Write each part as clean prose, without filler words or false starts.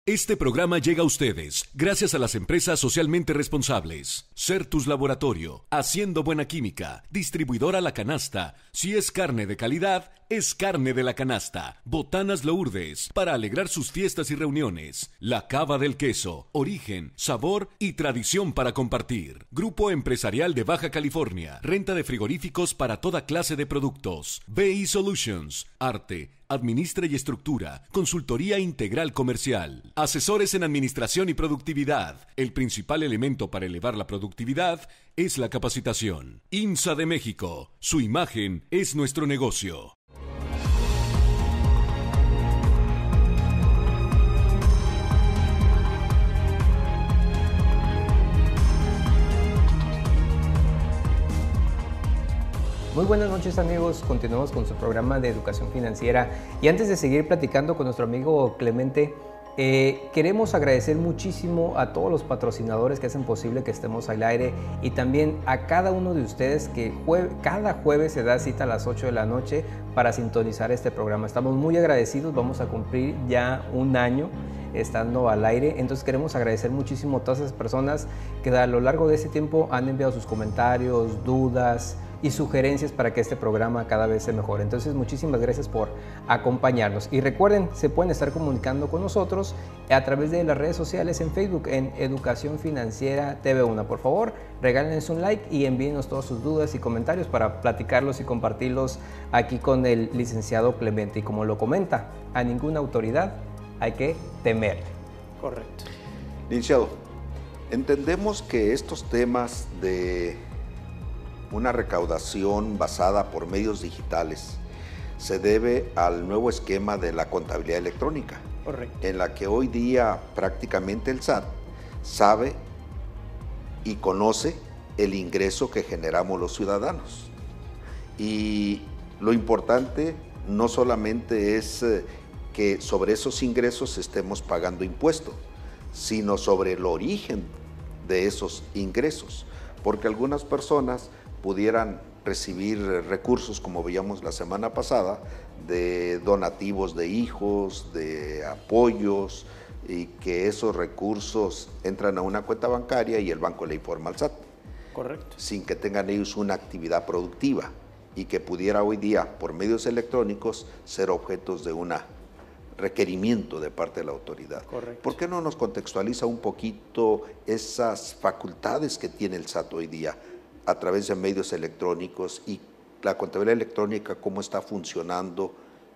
Este programa llega a ustedes gracias a las empresas socialmente responsables. Certus Laboratorio, haciendo buena química. Distribuidora La Canasta. Si es carne de calidad, es carne de La Canasta. Botanas Lourdes, para alegrar sus fiestas y reuniones. La Cava del Queso, origen, sabor y tradición para compartir. Grupo Empresarial de Baja California. Renta de frigoríficos para toda clase de productos. BI Solutions, arte, administra y estructura, consultoría integral comercial, asesores en administración y productividad. El principal elemento para elevar la productividad es la capacitación. INSA de México, su imagen es nuestro negocio. Muy buenas noches amigos, continuamos con su programa de educación financiera y antes de seguir platicando con nuestro amigo Clemente, queremos agradecer muchísimo a todos los patrocinadores que hacen posible que estemos al aire y también a cada uno de ustedes que cada jueves se da cita a las 8 de la noche para sintonizar este programa. Estamos muy agradecidos, vamos a cumplir ya un año estando al aire, entonces queremos agradecer muchísimo a todas esas personas que a lo largo de ese tiempo han enviado sus comentarios, dudas y sugerencias para que este programa cada vez se mejore. Entonces, muchísimas gracias por acompañarnos. Y recuerden, se pueden estar comunicando con nosotros a través de las redes sociales en Facebook, en Educación Financiera TV1. Por favor, regálenos un like y envíenos todas sus dudas y comentarios para platicarlos y compartirlos aquí con el licenciado Clemente. Y como lo comenta, a ninguna autoridad hay que temer. Correcto. Licenciado, entendemos que estos temas de una recaudación basada por medios digitales se debe al nuevo esquema de la contabilidad electrónica. Correcto. En la que hoy día prácticamente el SAT sabe y conoce el ingreso que generamos los ciudadanos. Y lo importante no solamente es que sobre esos ingresos estemos pagando impuestos, sino sobre el origen de esos ingresos, porque algunas personas pudieran recibir recursos, como veíamos la semana pasada, de donativos de hijos, de apoyos, y que esos recursos entran a una cuenta bancaria y el banco le informa al SAT. Correcto. Sin que tengan ellos una actividad productiva y que pudiera hoy día, por medios electrónicos, ser objetos de un requerimiento de parte de la autoridad. Correcto. ¿Por qué no nos contextualiza un poquito esas facultades que tiene el SAT hoy día a través de medios electrónicos y la contabilidad electrónica, cómo está funcionando,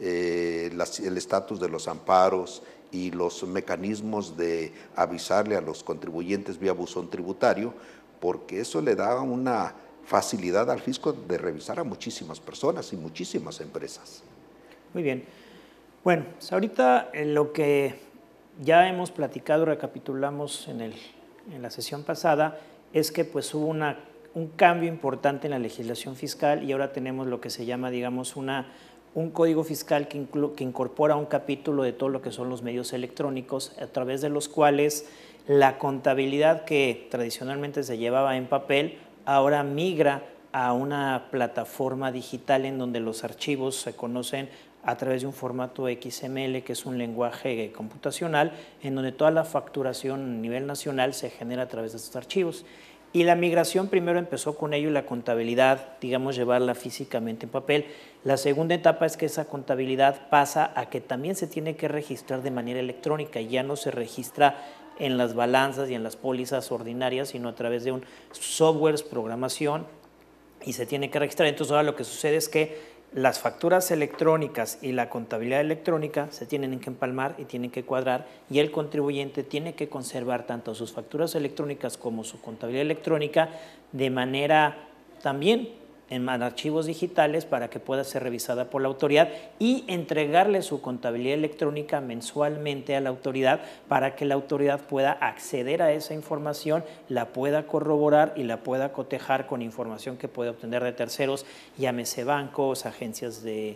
el estatus de los amparos y los mecanismos de avisarle a los contribuyentes vía buzón tributario, porque eso le da una facilidad al fisco de revisar a muchísimas personas y muchísimas empresas? Muy bien. Bueno, pues ahorita lo que ya hemos platicado, recapitulamos en la sesión pasada, es que pues hubo un cambio importante en la legislación fiscal y ahora tenemos lo que se llama, digamos, un código fiscal que incorpora un capítulo de todo lo que son los medios electrónicos, a través de los cuales la contabilidad que tradicionalmente se llevaba en papel ahora migra a una plataforma digital en donde los archivos se conocen a través de un formato XML, que es un lenguaje computacional, en donde toda la facturación a nivel nacional se genera a través de estos archivos. Y la migración primero empezó con ello y la contabilidad, digamos, llevarla físicamente en papel. La segunda etapa es que esa contabilidad pasa a que también se tiene que registrar de manera electrónica y ya no se registra en las balanzas y en las pólizas ordinarias, sino a través de un software, programación, y se tiene que registrar. Entonces ahora lo que sucede es que las facturas electrónicas y la contabilidad electrónica se tienen que empalmar y tienen que cuadrar y el contribuyente tiene que conservar tanto sus facturas electrónicas como su contabilidad electrónica de manera también en archivos digitales para que pueda ser revisada por la autoridad y entregarle su contabilidad electrónica mensualmente a la autoridad para que la autoridad pueda acceder a esa información, la pueda corroborar y la pueda cotejar con información que puede obtener de terceros, llámese bancos, agencias de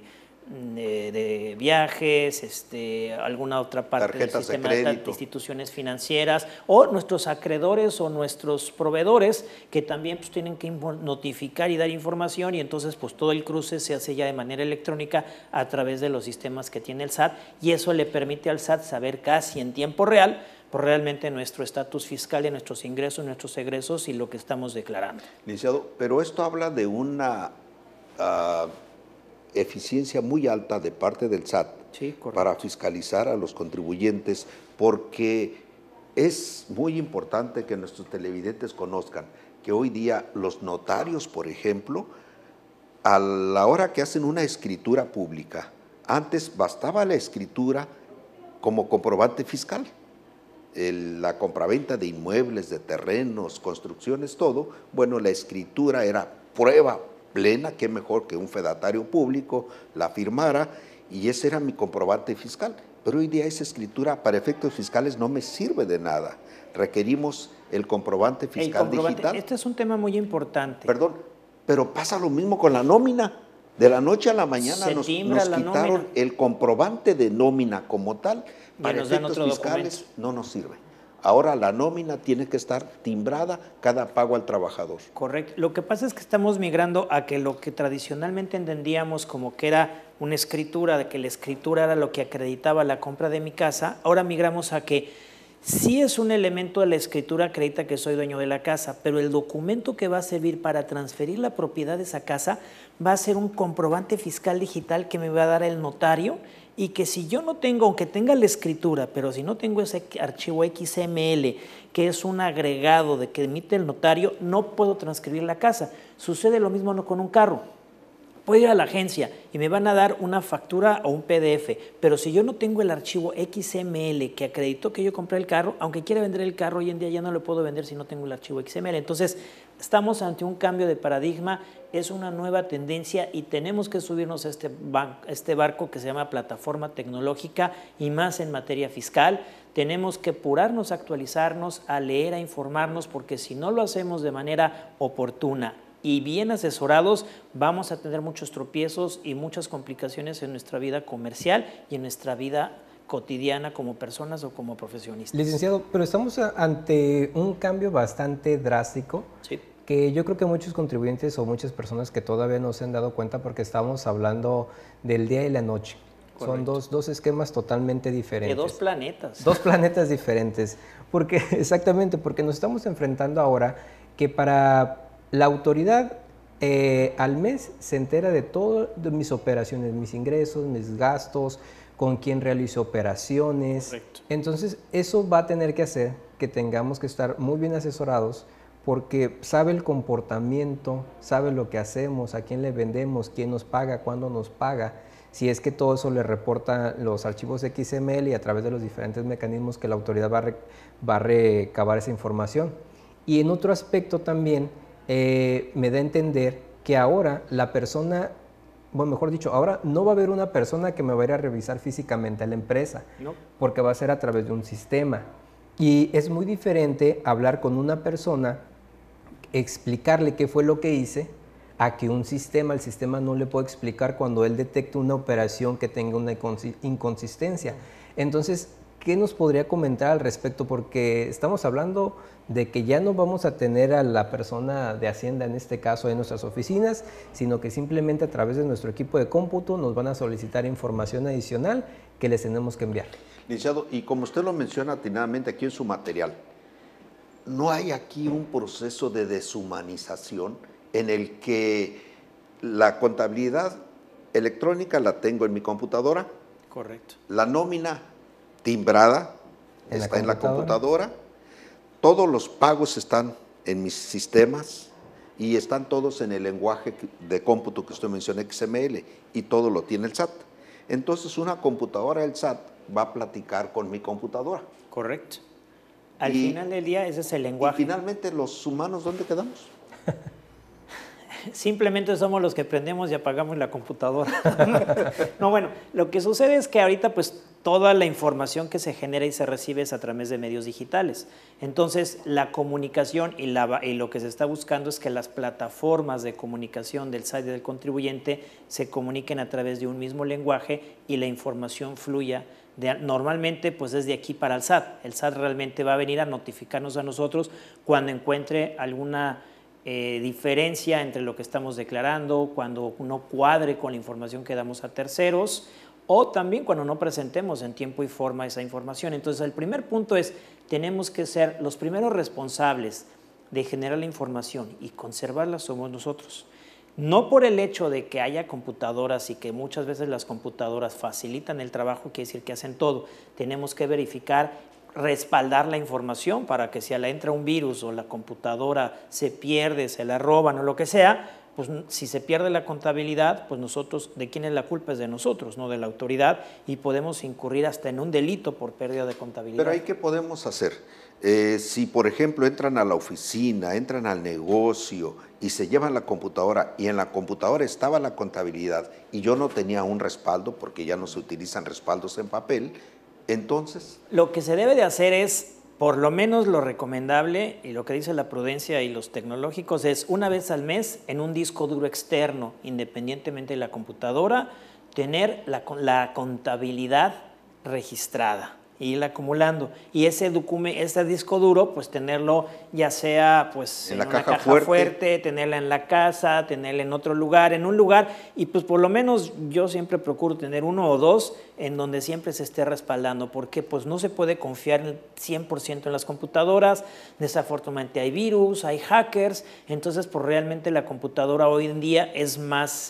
de viajes, alguna otra parte tarjetas del sistema de crédito, instituciones financieras, o nuestros acreedores o nuestros proveedores que también pues, tienen que notificar y dar información, y entonces pues todo el cruce se hace ya de manera electrónica a través de los sistemas que tiene el SAT, y eso le permite al SAT saber casi en tiempo real por realmente nuestro estatus fiscal y nuestros ingresos, nuestros egresos y lo que estamos declarando. Licenciado, pero esto habla de una eficiencia muy alta de parte del SAT, sí, para fiscalizar a los contribuyentes, porque es muy importante que nuestros televidentes conozcan que hoy día los notarios, por ejemplo, a la hora que hacen una escritura pública, antes bastaba la escritura como comprobante fiscal. La compraventa de inmuebles, de terrenos, construcciones, todo, bueno, la escritura era prueba plena, qué mejor que un fedatario público la firmara, y ese era mi comprobante fiscal. Pero hoy día esa escritura para efectos fiscales no me sirve de nada. Requerimos el comprobante fiscal digital. Este es un tema muy importante. Perdón, pero pasa lo mismo con la nómina. De la noche a la mañana nos quitaron el comprobante de nómina como tal. Para efectos fiscales no nos sirve. Ahora la nómina tiene que estar timbrada cada pago al trabajador. Correcto. Lo que pasa es que estamos migrando a que lo que tradicionalmente entendíamos como que era una escritura, de que la escritura era lo que acreditaba la compra de mi casa, ahora migramos a que sí es un elemento de la escritura, acredita que soy dueño de la casa, pero el documento que va a servir para transferir la propiedad de esa casa va a ser un comprobante fiscal digital que me va a dar el notario, y que si yo no tengo, aunque tenga la escritura, pero si no tengo ese archivo XML, que es un agregado de que emite el notario, no puedo transcribir la casa. Sucede lo mismo con un carro. Puedo ir a la agencia y me van a dar una factura o un PDF, pero si yo no tengo el archivo XML que acreditó que yo compré el carro, aunque quiera vender el carro, hoy en día ya no lo puedo vender si no tengo el archivo XML. Entonces, estamos ante un cambio de paradigma, es una nueva tendencia y tenemos que subirnos a este barco que se llama plataforma tecnológica, y más en materia fiscal. Tenemos que apurarnos, a actualizarnos, a leer, a informarnos, porque si no lo hacemos de manera oportuna y bien asesorados, vamos a tener muchos tropiezos y muchas complicaciones en nuestra vida comercial y en nuestra vida cotidiana como personas o como profesionistas. Licenciado, pero estamos ante un cambio bastante drástico, sí, que yo creo que muchos contribuyentes o muchas personas que todavía no se han dado cuenta, porque estamos hablando del día y la noche. Correcto. Son dos esquemas totalmente diferentes. De dos planetas. Dos planetas diferentes. Porque, exactamente, porque nos estamos enfrentando ahora que para la autoridad al mes se entera de todas mis operaciones, mis ingresos, mis gastos, con quién realizo operaciones. Correcto. Entonces, eso va a tener que hacer que tengamos que estar muy bien asesorados, porque sabe el comportamiento, sabe lo que hacemos, a quién le vendemos, quién nos paga, cuándo nos paga, si es que todo eso le reporta los archivos XML y a través de los diferentes mecanismos que la autoridad va a recabar esa información. Y en otro aspecto también me da a entender que ahora la persona, bueno, mejor dicho, ahora no va a haber una persona que me va a ir a revisar físicamente a la empresa, no, porque va a ser a través de un sistema. Y es muy diferente hablar con una persona, explicarle qué fue lo que hice, a que un sistema, el sistema no le puede explicar cuando él detecta una operación que tenga una inconsistencia. Entonces, ¿qué nos podría comentar al respecto? Porque estamos hablando de que ya no vamos a tener a la persona de Hacienda, en este caso en nuestras oficinas, sino que simplemente a través de nuestro equipo de cómputo nos van a solicitar información adicional que les tenemos que enviar. Licenciado, y como usted lo menciona atinadamente aquí en su material, ¿no hay aquí un proceso de deshumanización en el que la contabilidad electrónica la tengo en mi computadora? Correcto. La nómina timbrada está en la computadora, todos los pagos están en mis sistemas y están todos en el lenguaje de cómputo que usted menciona, XML, y todo lo tiene el SAT. Entonces, una computadora del SAT va a platicar con mi computadora. Correcto. Al final del día, ese es el lenguaje. Y finalmente, ¿los humanos dónde quedamos? simplemente somos los que prendemos y apagamos la computadora. No, bueno, lo que sucede es que ahorita pues toda la información que se genera y se recibe es a través de medios digitales. Entonces, la comunicación y lo que se está buscando es que las plataformas de comunicación del SAT y del contribuyente se comuniquen a través de un mismo lenguaje y la información fluya. Normalmente, pues desde aquí para el SAT. El SAT realmente va a venir a notificarnos a nosotros cuando encuentre alguna diferencia entre lo que estamos declarando, cuando no cuadre con la información que damos a terceros, o también cuando no presentemos en tiempo y forma esa información. Entonces, el primer punto es, tenemos que ser los primeros responsables de generar la información y conservarla somos nosotros. No por el hecho de que haya computadoras y que muchas veces las computadoras facilitan el trabajo, quiere decir que hacen todo. Tenemos que verificar, respaldar la información para que si le entra un virus o la computadora se pierde, se la roban o lo que sea, pues si se pierde la contabilidad, pues nosotros, ¿de quién es la culpa? Es de nosotros, no de la autoridad, y podemos incurrir hasta en un delito por pérdida de contabilidad. Pero ahí, ¿qué podemos hacer? Si, por ejemplo, entran a la oficina, entran al negocio y se llevan la computadora y en la computadora estaba la contabilidad y yo no tenía un respaldo porque ya no se utilizan respaldos en papel, entonces... Lo que se debe de hacer es, por lo menos lo recomendable, y lo que dice la prudencia y los tecnológicos, es una vez al mes en un disco duro externo, independientemente de la computadora, tener la contabilidad registrada e irla acumulando. Y ese disco duro, pues tenerlo ya sea pues, en una caja fuerte, tenerla en la casa, tenerla en otro lugar, en un lugar, y pues por lo menos yo siempre procuro tener 1 o 2 en donde siempre se esté respaldando, porque pues no se puede confiar 100% en las computadoras, desafortunadamente hay virus, hay hackers, entonces pues realmente la computadora hoy en día es más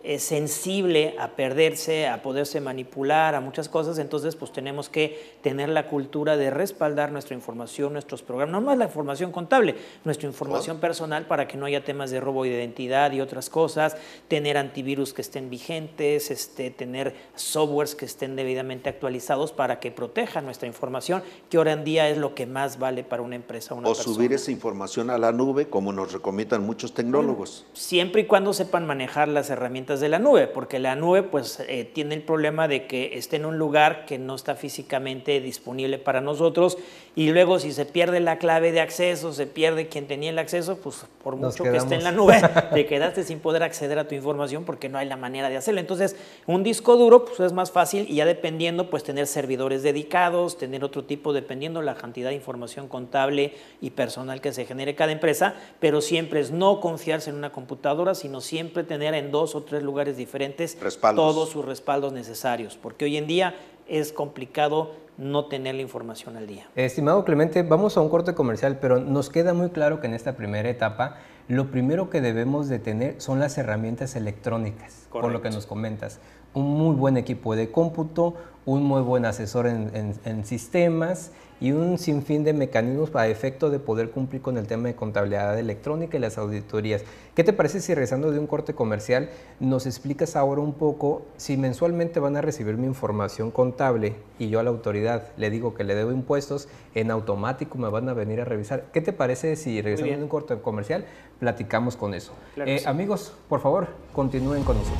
sensible a perderse, a poderse manipular, a muchas cosas, entonces pues tenemos que tener la cultura de respaldar nuestra información, nuestros programas, no más la información contable, nuestra información personal para que no haya temas de robo de identidad y otras cosas, tener antivirus que estén vigentes, tener softwares que estén debidamente actualizados para que protejan nuestra información, que hoy en día es lo que más vale para una empresa o una persona. O subir esa información a la nube, como nos recomiendan muchos tecnólogos. Siempre y cuando sepan manejar las herramientas de la nube, porque la nube pues tiene el problema de que esté en un lugar que no está físicamente disponible para nosotros, y luego si se pierde la clave de acceso, se pierde quien tenía el acceso, pues por mucho que esté en la nube, te quedaste sin poder acceder a tu información porque no hay la manera de hacerlo. Entonces, un disco duro pues es más fácil, y ya dependiendo pues tener servidores dedicados, tener otro tipo, dependiendo la cantidad de información contable y personal que se genere cada empresa, pero siempre es no confiarse en una computadora, sino siempre tener en 2 o 3 lugares diferentes todos sus respaldos necesarios, porque hoy en día es complicado no tener la información al día. Estimado Clemente, vamos a un corte comercial, pero nos queda muy claro que en esta primera etapa lo primero que debemos de tener son las herramientas electrónicas. Correcto. Por lo que nos comentas. Un muy buen equipo de cómputo, un muy buen asesor en sistemas y un sinfín de mecanismos para efecto de poder cumplir con el tema de contabilidad electrónica y las auditorías. ¿Qué te parece si, regresando de un corte comercial, nos explicas ahora un poco si mensualmente van a recibir mi información contable y yo a la autoridad le digo que le debo impuestos, en automático me van a venir a revisar? ¿Qué te parece si, regresando de un corte comercial, platicamos con eso? Claro sí. Amigos, por favor, continúen con nosotros.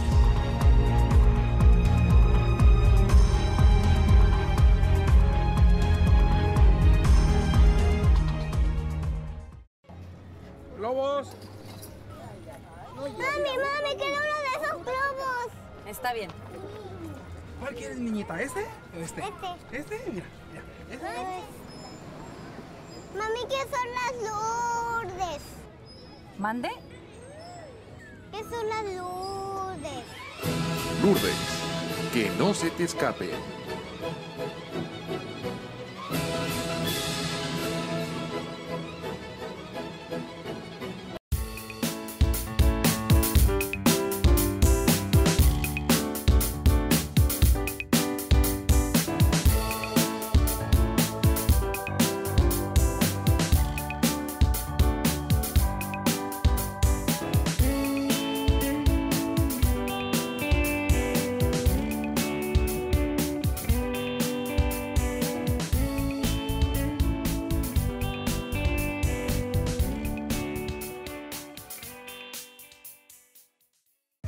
¡Globos! Mami, quiero uno de esos globos. Está bien. ¿Cuál quieres, niñita? ¿Este o este? Este. Mira. ¿Este? Mami, ¿qué son las Lourdes? ¿Mande? ¿Qué son las Lourdes? Lourdes, que no se te escape.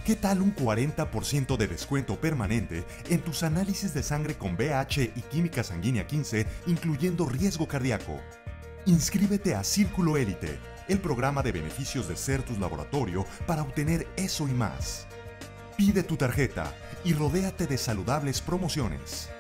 ¿Qué tal un 40% de descuento permanente en tus análisis de sangre con BH y química sanguínea 15, incluyendo riesgo cardíaco? Inscríbete a Círculo Élite, el programa de beneficios de Certus Laboratorio para obtener eso y más. Pide tu tarjeta y rodéate de saludables promociones.